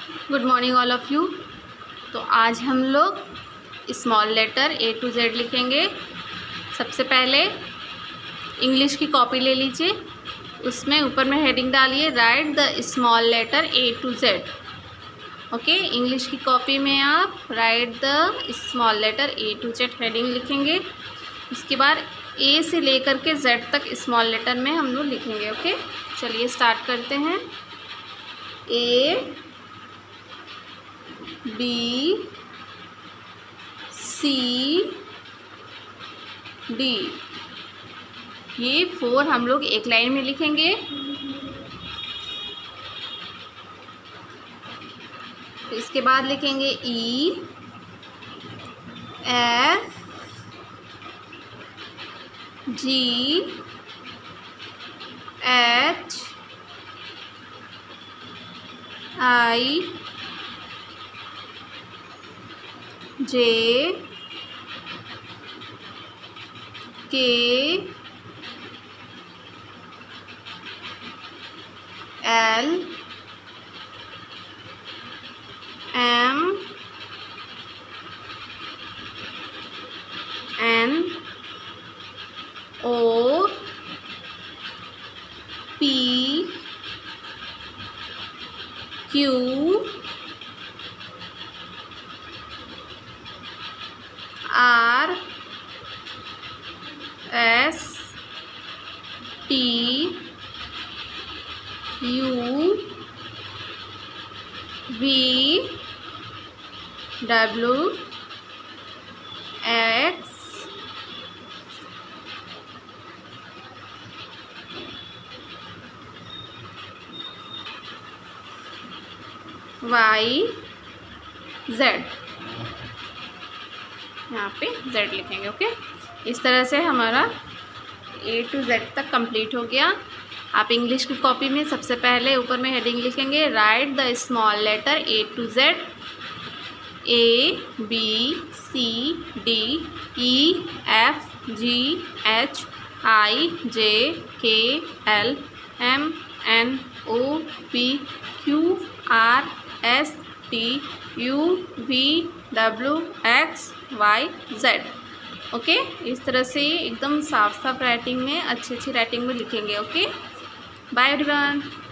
Good morning all of you. तो आज हम लोग small letter A to Z लिखेंगे। सबसे पहले इंग्लिश की कॉपी ले लीजिए, उसमें ऊपर में हेडिंग डालिए write the small letter A to Z। Okay, English की कॉपी में आप write the small letter A to Z heading लिखेंगे। उसके बाद A से लेकर के Z तक स्मॉल लेटर में हम लोग लिखेंगे। ओके, चलिए स्टार्ट करते हैं। A B C D, ये 4 हम लोग एक लाइन में लिखेंगे। इसके बाद लिखेंगे E F G H I J K L M N O P Q R S T U V W X Y Z, यहाँ पे Z लिखेंगे। ओके, इस तरह से हमारा A to Z तक कंप्लीट हो गया। आप इंग्लिश की कॉपी में सबसे पहले ऊपर में हेडिंग लिखेंगे write the small letter A to Z, A B C D E F G H I J K L M N O P Q R S T U V W X Y Z। Okay, इस तरह से एकदम साफ साफ writing में अच्छी writing में लिखेंगे। Okay, bye everyone.